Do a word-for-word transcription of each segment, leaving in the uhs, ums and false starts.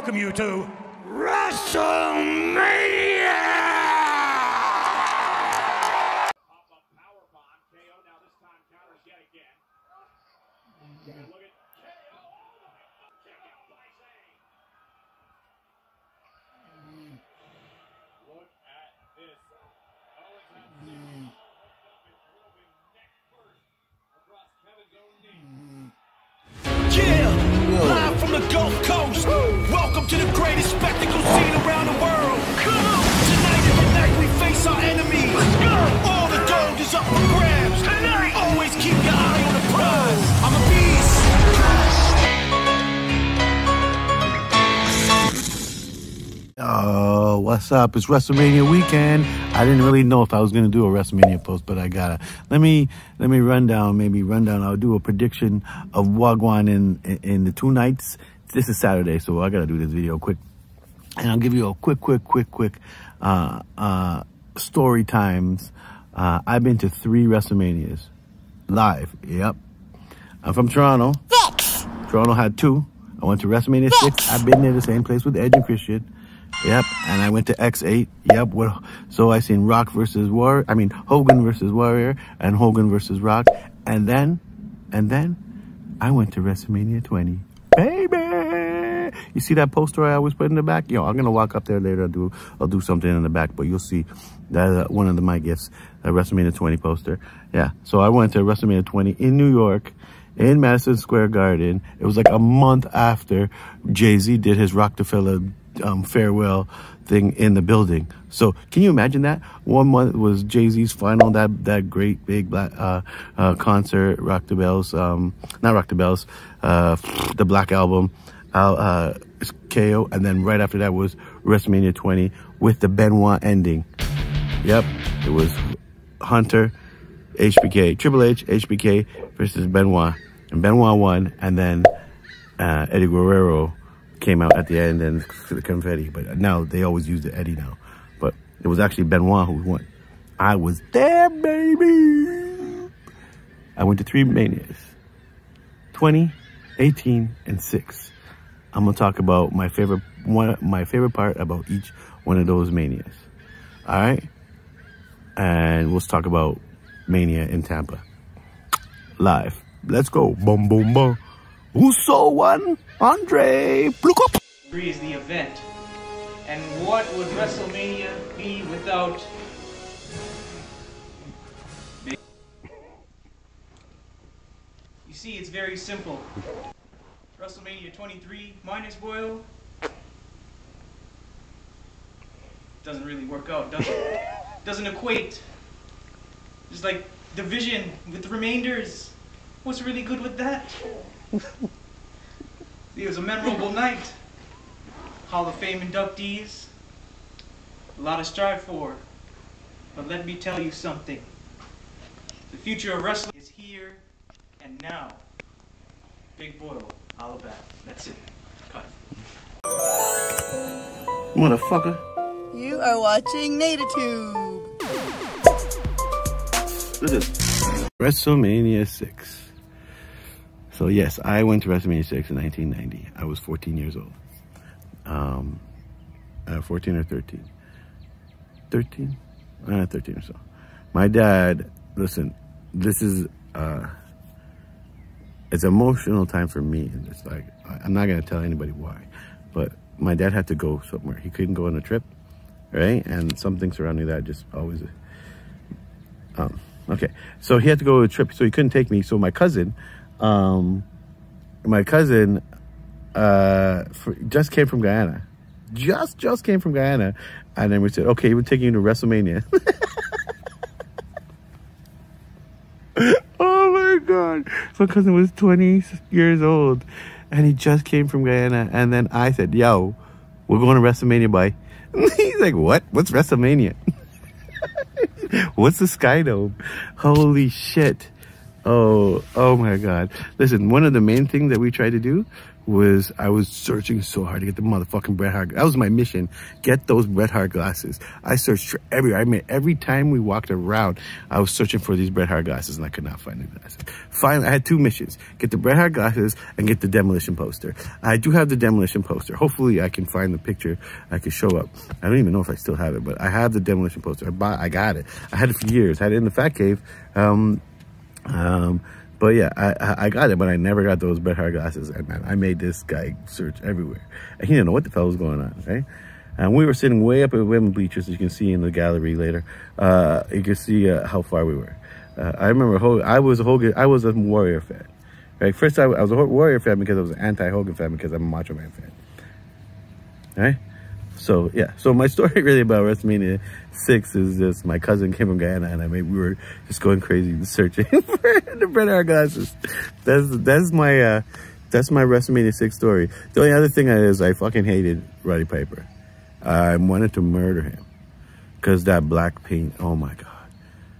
welcome you to WrestleMania! Live from the Gulf Coast. Welcome to the greatest spectacle scene around the world. Tonight is the night we face our enemies. All the gold is up for grabs. Tonight, always keep your eye on the prize. I'm a beast. Oh, what's up? It's WrestleMania weekend. I didn't really know if I was gonna do a WrestleMania post, but I gotta. Let me let me run down, maybe run down. I'll do a prediction of Wagwan in, in in the two nights. This is Saturday, so I gotta do this video quick, and I'll give you a quick, quick, quick, quick uh, uh, story times. Uh, I've been to three WrestleManias live. Yep, I'm from Toronto. Six. Toronto had two. I went to WrestleMania six. six. I've been there, the same place with Edge and Christian. Yep, and I went to X eight. Yep, well, so I seen Rock versus Warrior. I mean Hogan versus Warrior and Hogan versus Rock, and then, and then, I went to WrestleMania twenty. Baby, you see that poster I always put in the back? Yo, I'm gonna walk up there later. I'll do, I'll do something in the back, but you'll see that uh, one of the, my gifts, a WrestleMania twenty poster. Yeah, so I went to WrestleMania twenty in New York, in Madison Square Garden. It was like a month after Jay-Z did his Rockefeller Um, farewell thing in the building. So can you imagine that? One month was Jay-Z's final, that that great big black uh, uh, concert, Rock the Bells, um, not Rock the Bells, uh, the Black Album, uh, uh, K O, and then right after that was WrestleMania twenty with the Benoit ending. Yep, it was Hunter, H B K, Triple H, H B K versus Benoit, and Benoit won, and then uh, Eddie Guerrero came out at the end and the confetti, but now they always use the Eddie now. But it was actually Benoit who won. I was there, baby. I went to three manias, twenty, eighteen, and six. I'm gonna talk about my favorite one, my favorite part about each one of those manias. All right, and we'll talk about Mania in Tampa live. Let's go, boom, boom, boom. Who saw one? Andre. Three is the event. And what would WrestleMania be without... You see, it's very simple. WrestleMania twenty-three minus Boyle doesn't really work out, does it? Doesn't equate. Just like division with the remainders. What's really good with that? It was a memorable night. Hall of Fame inductees. A lot to strive for. But let me tell you something. The future of wrestling is here and now. Big Boyle, Alabama. That's it. Cut. Motherfucker. You are watching NatiTube. Listen. WrestleMania six. So yes, I went to WrestleMania six in nineteen ninety. I was fourteen years old. Um, uh, fourteen or thirteen. thirteen? Uh, thirteen or so. My dad, listen, this is, uh, it's an emotional time for me. And it's like, I'm not going to tell anybody why, but my dad had to go somewhere. He couldn't go on a trip, right? And something surrounding that just always, um, okay. So he had to go on a trip, so he couldn't take me. So my cousin, Um, my cousin, uh, for, just came from Guyana, just, just came from Guyana. And then we said, okay, we're taking you to WrestleMania. Oh my God. So my cousin was twenty years old and he just came from Guyana. And then I said, yo, we're going to WrestleMania, bye. He's like, what? What's WrestleMania? What's the Sky Dome? Holy shit. Oh, oh my God. Listen, one of the main things that we tried to do was I was searching so hard to get the motherfucking Bret Hart. That was my mission. Get those Bret Hart glasses. I searched for everywhere. I mean, every time we walked around, I was searching for these Bret Hart glasses, and I could not find the glasses. Finally, I had two missions. Get the Bret Hart glasses and get the Demolition poster. I do have the Demolition poster. Hopefully, I can find the picture. I can show up. I don't even know if I still have it, but I have the Demolition poster. I bought, I got it. I had it for years. I had it in the Fat Cave. Um, um, But yeah, I, I got it, but I never got those Bret Hart glasses. And man, I made this guy search everywhere. And he didn't know what the hell was going on, right? And we were sitting way up at women bleachers, as you can see in the gallery later. Uh, you can see uh, how far we were. Uh, I remember Hogan, I was a Hogan, I was a Warrior fan. Right? First, I, I was a Warrior fan because I was an anti-Hogan fan because I'm a Macho Man fan. Right? So yeah, so my story really about WrestleMania six is just my cousin came from Guyana, and I mean we were just going crazy searching for the Bret Hart glasses. That's that's my uh, that's my WrestleMania six story. The only other thing is I fucking hated Roddy Piper. I wanted to murder him because that black paint. Oh my god,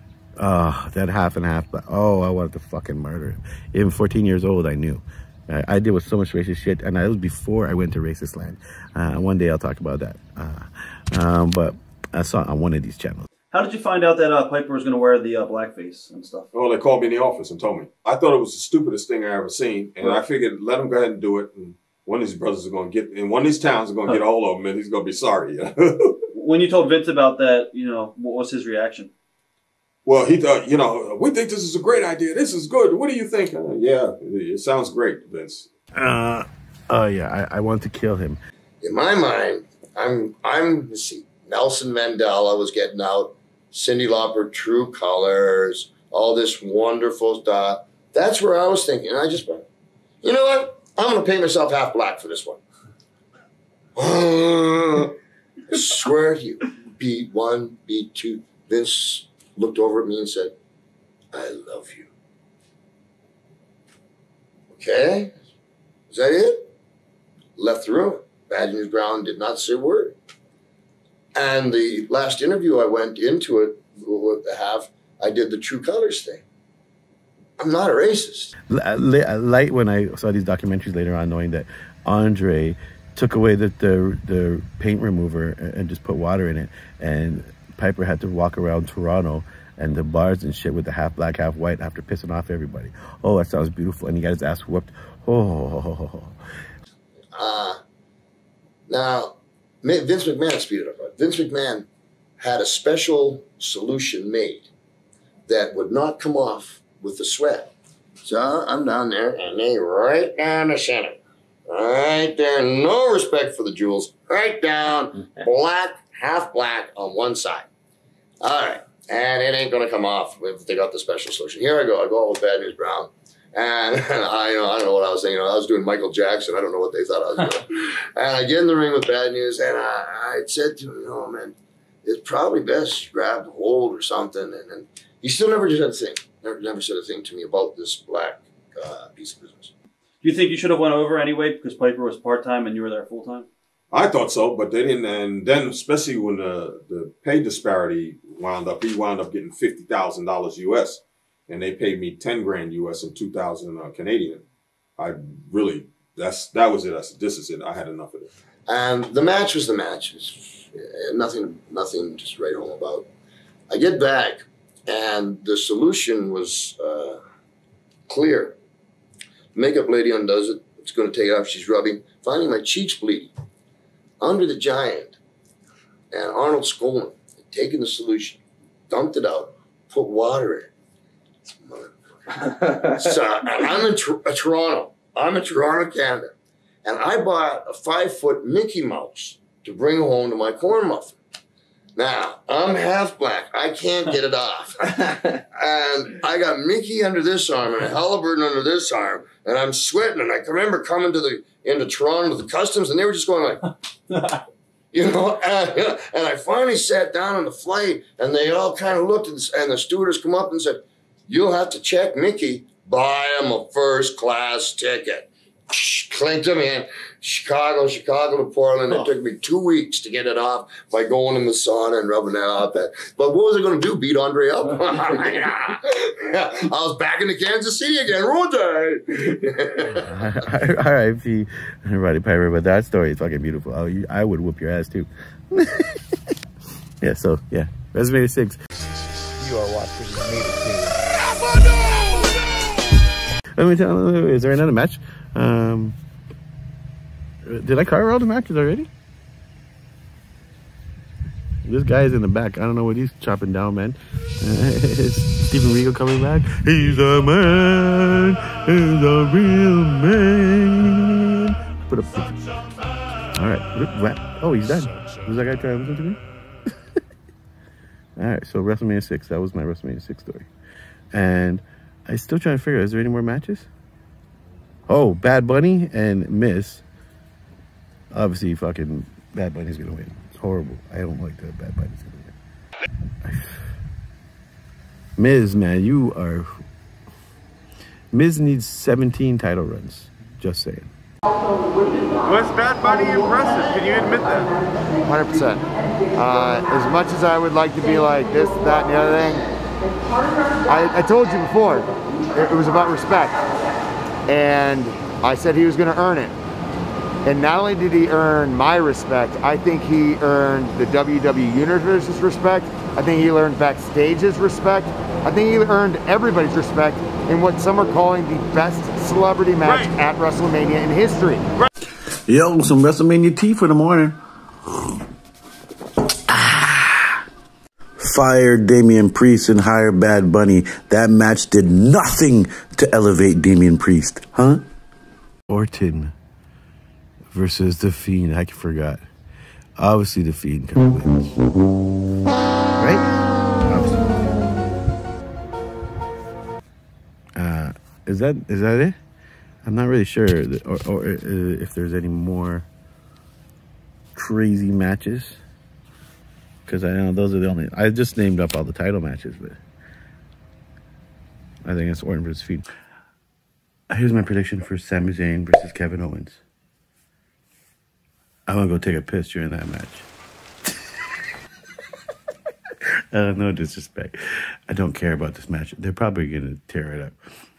uh, that half and half. Oh, I wanted to fucking murder him. Even fourteen years old, I knew. I, I deal with so much racist shit, and that was before I went to racist land. Uh, one day I'll talk about that. Uh, um, but I saw it on one of these channels. How did you find out that uh, Piper was going to wear the uh, blackface and stuff? Well, they called me in the office and told me. I thought it was the stupidest thing I ever seen, and right. I figured let him go ahead and do it. And one of these brothers is going to get, in one of these towns, is going to huh. get a hold of him, and he's going to be sorry. When you told Vince about that, you know, what was his reaction? Well, he thought, you know, we think this is a great idea. This is good. What do you think? Uh, yeah, it sounds great, Vince. Uh, oh yeah, I, I want to kill him. In my mind, I'm, I'm, let's see, Nelson Mandela was getting out, Cyndi Lauper, True Colors, all this wonderful stuff. That's where I was thinking. I just went, you know what? I'm going to paint myself half black for this one. I swear to you, beat one, beat two. Vince looked over at me and said, I love you. Okay, is that it? Left the room. Bad News Brown did not say a word. And the last interview I went into it to have, I did the True Colors thing. I'm not a racist. Light when I saw these documentaries later on, knowing that Andre took away the, the, the paint remover and just put water in it, and Piper had to walk around Toronto and the bars and shit with the half black, half white after pissing off everybody. Oh, that sounds beautiful. And he got his ass whooped. Oh. Uh, now, Vince McMahon, speed it up. Right? Vince McMahon had a special solution made that would not come off with the sweat. So I'm down there, and they right down the center. Right there, no respect for the jewels. Right down, black, half black on one side. All right. And it ain't going to come off if they got the special solution. Here I go. I go out with Bad News Brown. And, and I, you know, I don't know what I was thinking. I was doing Michael Jackson. I don't know what they thought I was doing. And I get in the ring with Bad News. And I, I said to him, you know, man, it's probably best you grab the hold or something. And, and he still never said a thing. Never, never said a thing to me about this black uh, piece of business. Do you think you should have went over anyway because Piper was part-time and you were there full-time? I thought so, but they didn't. And then especially when the, the pay disparity wound up, he wound up getting fifty thousand dollars U S, and they paid me ten grand U S and two thousand uh, Canadian. I really, that's, that was it. I said, this is it. I had enough of it. And the match was the match. Was, uh, nothing, nothing just write home about. I get back, and the solution was uh, clear. Makeup lady undoes it. It's going to take it off. She's rubbing. Finally, my cheeks bleeding. Andre the Giant and Arnold Skaaland had taken the solution, dumped it out, put water in it. So I'm in Tor- Toronto. I'm in Toronto, Canada. And I bought a five-foot Mickey Mouse to bring home to my corn muffin. Now, I'm half black. I can't get it off. And I got Mickey under this arm and a Halliburton under this arm, and I'm sweating. And I can remember coming to the into Toronto to the customs, and they were just going like, you know, and, and I finally sat down on the flight, and they all kind of looked, at this, and the stewardess come up and said, you'll have to check Mickey, buy him a first class ticket. Clinked him in, Chicago, Chicago to Portland. It took me two weeks to get it off by going in the sauna and rubbing that out. That. But what was I going to do? Beat Andre up? I was back in the Kansas City again. Roddy. All right, P. Roddy Piper, but that story is fucking beautiful. Oh, you, I would whoop your ass too. Yeah, so yeah, WrestleMania six. You are watching Native Tube. Let me tell you, is there another match? Um, did I cover all the matches already? This guy is in the back. I don't know what he's chopping down, man. Uh, is Steven Regal coming back? He's a man. He's a real man. Put up. All right. Oh, he's done. Was that guy trying to listen to me? All right. So WrestleMania six. That was my WrestleMania six story. And I'm still trying to figure out, is there any more matches? Oh, Bad Bunny and Miz. Obviously, fucking Bad Bunny's going to win. It's horrible. I don't like that Bad Bunny's going to win. Miz, man, you are... Miz needs seventeen title runs. Just saying. Was Bad Bunny impressive? Can you admit that? one hundred percent. Uh, as much as I would like to be like this, that, and the other thing, I, I told you before, it, it was about respect. And I said he was going to earn it. And not only did he earn my respect, I think he earned the W W E Universe's respect. I think he earned backstage's respect. I think he earned everybody's respect in what some are calling the best celebrity match right. at WrestleMania in history. Right. Yo, some WrestleMania tea for the morning. Ah. Fire Damian Priest and hire Bad Bunny. That match did nothing to elevate Damian Priest, huh? Orton versus The Fiend. I forgot. Obviously, The Fiend kind of wins. Right? Obviously. Uh, is that is that it? I'm not really sure, that, or, or uh, if there's any more crazy matches. Because I know those are the only... I just named up all the title matches, but I think it's Orton versus Fiend. Here's my prediction for Sami Zayn versus Kevin Owens. I'm going to go take a piss during that match. uh, no disrespect. I don't care about this match. They're probably going to tear it up.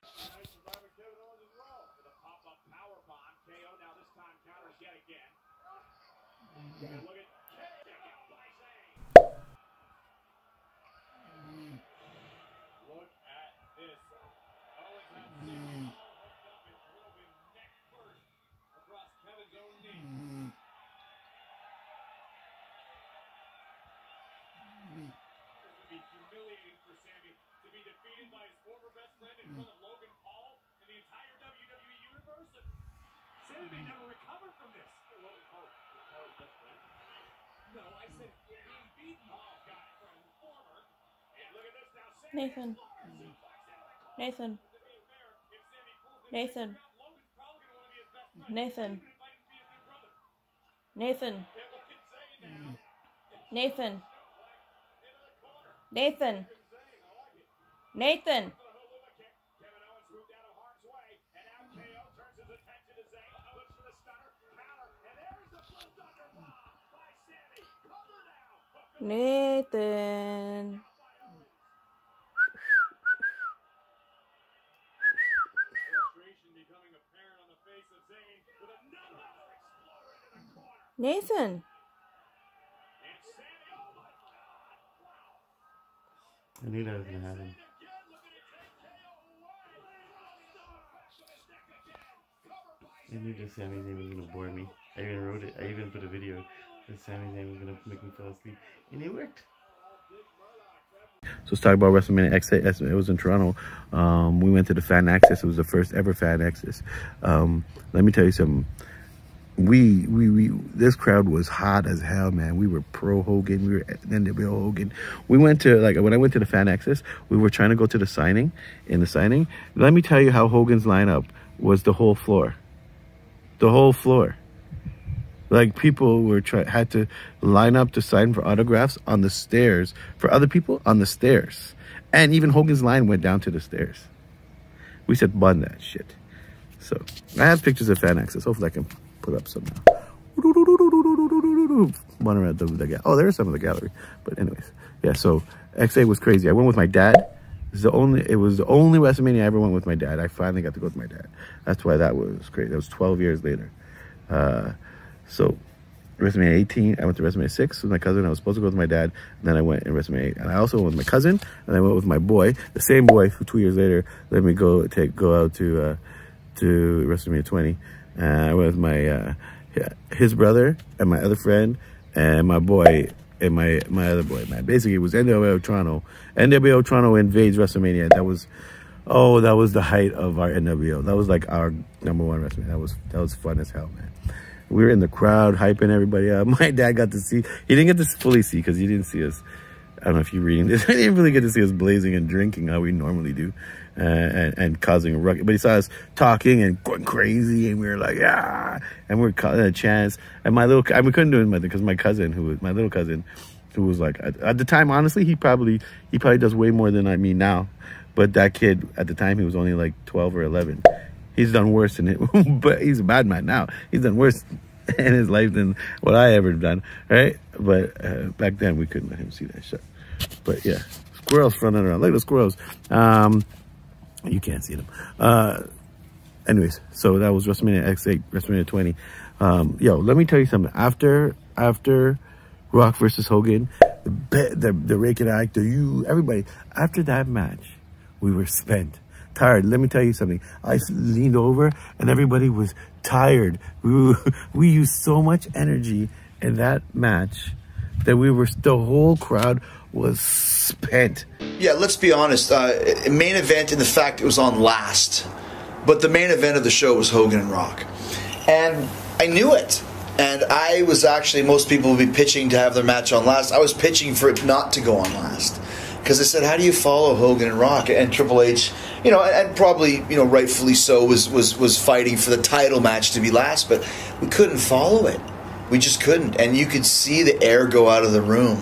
Nathan. Nathan. Nathan. Nathan. Nathan. Nathan. Nathan. Nathan. Nathan. Nathan. I knew that was gonna happen. I knew that Sami Zayn was gonna bore me. I even wrote it. I even put a video that Sami Zayn was gonna make me fall asleep, and it worked. So let's talk about WrestleMania X. It was in Toronto. Um, we went to the Fan Access. It was the first ever Fan Access. Um, let me tell you something. We, we, we, this crowd was hot as hell, man. We were pro Hogan. We were N W O Hogan. We went to, like, when I went to the Fan Access, we were trying to go to the signing. In the signing, let me tell you how Hogan's lineup was the whole floor. The whole floor. Like, people were try had to line up to sign for autographs on the stairs. For other people, on the stairs. And even Hogan's line went down to the stairs. We said, bun that shit. So, I have pictures of Fan Access. Hopefully I can it up somehow. One around the, the oh, there's some of the gallery. But anyways, yeah. So X eight was crazy. I went with my dad. It's the only. It was the only WrestleMania I ever went with my dad. I finally got to go with my dad. That's why that was great. That was twelve years later. Uh, so WrestleMania eighteen, I went to WrestleMania six with my cousin. I was supposed to go with my dad. And then I went in WrestleMania eight. And I also went with my cousin. And I went with my boy, the same boy who two years later let me go take go out to uh, to WrestleMania twenty. Uh, I went with my uh, his brother and my other friend and my boy and my my other boy, man. Basically, it was N W O Toronto. N W O Toronto invades WrestleMania. That was, oh, that was the height of our N W O. That was like our number one WrestleMania. That was that was fun as hell, man. We were in the crowd hyping everybody up. My dad got to see. He didn't get to fully see because he didn't see us. I don't know if you're reading this. He didn't really get to see us blazing and drinking how we normally do, uh, and, and causing a ruckus. But he saw us talking and going crazy, and we were like, yeah, and we were causing a chance. And my little, I mean, we couldn't do it because my cousin, who was my little cousin, who was like at, at the time, honestly, he probably he probably does way more than I mean now. But that kid at the time, he was only like twelve or eleven. He's done worse than it, but he's a bad man now. He's done worse in his life than what I ever done, right? But uh, back then, we couldn't let him see that shit. But yeah, squirrels running around. Look at the squirrels. Um, you can't see them. Uh, anyways, so that was WrestleMania X eight, WrestleMania twenty. Um, yo, let me tell you something. After after Rock versus Hogan, the the, the Raking Actor, you everybody. After that match, we were spent. Tired. Let me tell you something. I leaned over and everybody was tired. We, we used so much energy in that match that we were, the whole crowd was spent. Yeah, let's be honest. Uh, main event in the fact it was on last. But the main event of the show was Hogan and Rock. And I knew it. And I was actually, most people would be pitching to have their match on last. I was pitching for it not to go on last. Because I said, how do you follow Hogan and Rock? And Triple H, you know, and probably, you know, rightfully so, was, was, was fighting for the title match to be last. But we couldn't follow it. We just couldn't. And you could see the air go out of the room.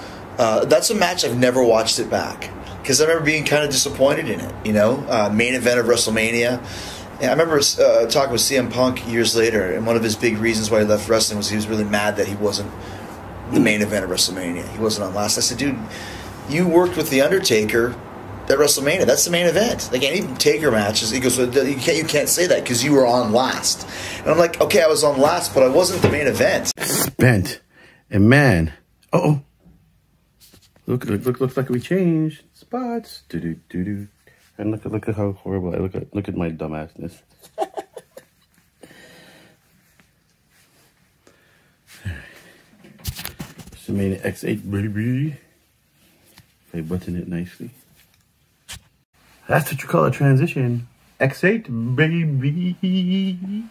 Uh, that's a match I've never watched it back. Because I remember being kind of disappointed in it, you know. Uh, main event of WrestleMania. And I remember uh, talking with C M Punk years later, and one of his big reasons why he left wrestling was he was really mad that he wasn't the main event of WrestleMania. He wasn't on last. I said, dude, you worked with The Undertaker at WrestleMania. That's the main event. Like any Taker matches, he goes, you can't, you can't say that because you were on last. And I'm like, okay, I was on last, but I wasn't the main event. Spent. And man, uh oh. Look, look, look, looks like we changed spots. Do do do do. And look at look at how horrible I look at. Look at my dumbassness. WrestleMania X eight, baby. If I button it nicely. That's what you call a transition. X eight, baby.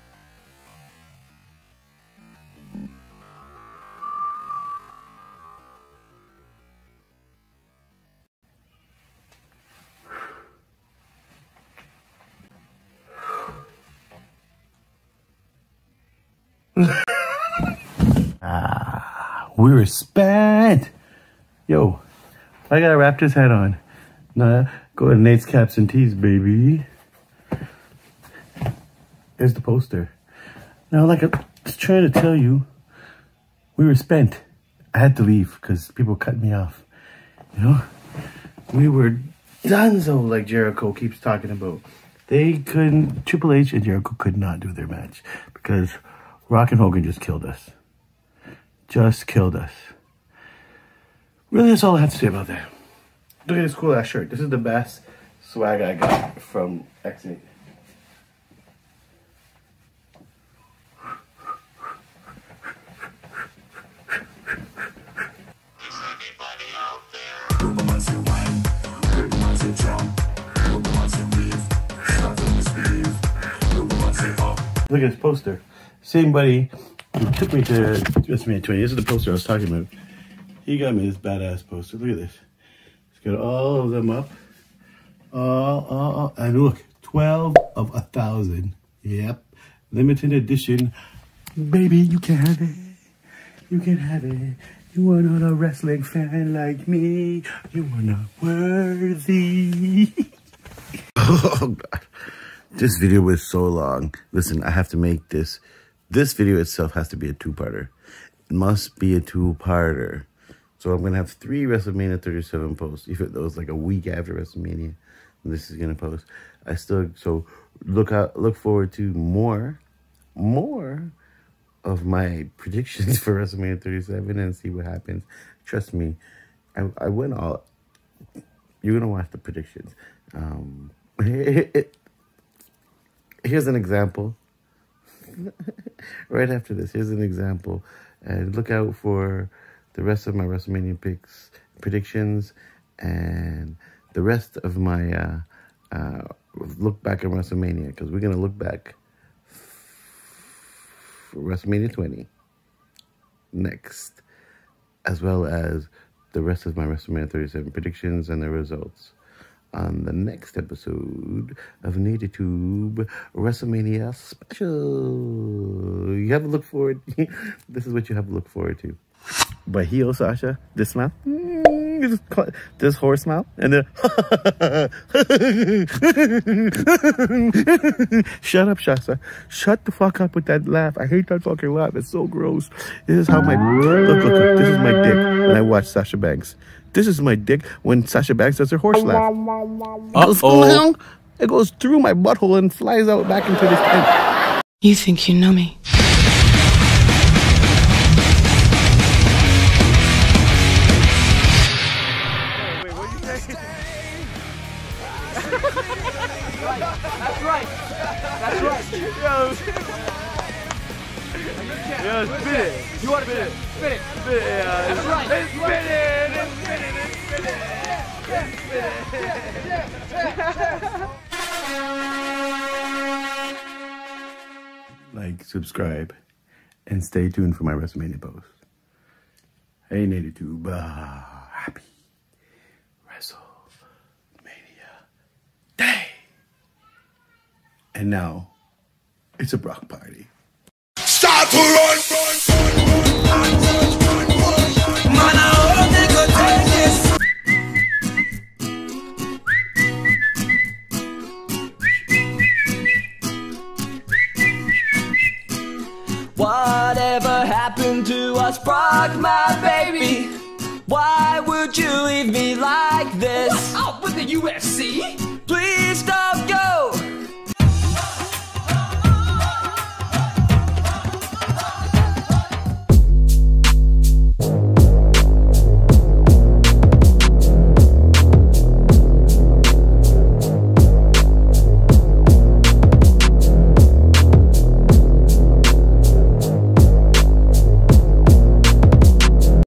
Ah, we were spent. Yo, I got a Raptors hat on. Nah, go to Nate's Caps and Tees, baby. There's the poster. Now, like I was trying to tell you, we were spent. I had to leave because people cut me off. You know, we were donezo, like Jericho keeps talking about. They couldn't, Triple H and Jericho could not do their match because Rock and Hogan just killed us. Just killed us. Really, that's all I have to say about that. Look at this cool ass shirt. This is the best swag I got from X eight. Look at this poster. Same buddy who took me to WrestleMania twenty. This is the poster I was talking about. He got me this badass poster. Look at this. It's got all of them up. All, all, all. And look, twelve of a thousand. Yep. Limited edition. Baby, you can have it. You can have it. You are not a wrestling fan like me. You are not worthy. Oh, God. This video was so long. Listen, I have to make this this video itself has to be a two-parter. It must be a two-parter. So I'm gonna have three WrestleMania thirty-seven posts. If it was like a week after WrestleMania, this is gonna post. I still so look out, look forward to more, more of my predictions for WrestleMania thirty-seven and see what happens. Trust me, I I went all. You're gonna watch the predictions. Um, here's an example. Right after this, here's an example, and look out for the rest of my WrestleMania picks, predictions, and the rest of my uh, uh, look back at WrestleMania, because we're gonna look back for WrestleMania twenty next, as well as the rest of my WrestleMania thirty-seven predictions and the results on the next episode of NativeTube WrestleMania Special. You have to look forward. This is what you have to look forward to. But heel Sasha, this smile, this, this horse smile, and then shut up, Sasha. Shut the fuck up with that laugh. I hate that fucking laugh. It's so gross. This is how my look, look, look. This is my dick when I watch Sasha Banks. This is my dick when Sasha Banks does her horse laugh. Uh-oh. It goes through my butthole and flies out back into this tent. You think you know me? Wait, what did you say? That's right. That's right. Yo. Yo, spit it. You want to spit it? Spit it. Spit it, yeah. That's right. Let's spit it. Let's spit it. Let's spit it. Like, subscribe, and stay tuned for my WrestleMania post. Hey, NativeTube, uh, happy WrestleMania Day! And now, it's a Brock party. Start to run, run, run, run, run, run, run. Man, I hope they could take this. Whatever happened to us, Brock, my baby? Why would you leave me like this? What's up with the U F C?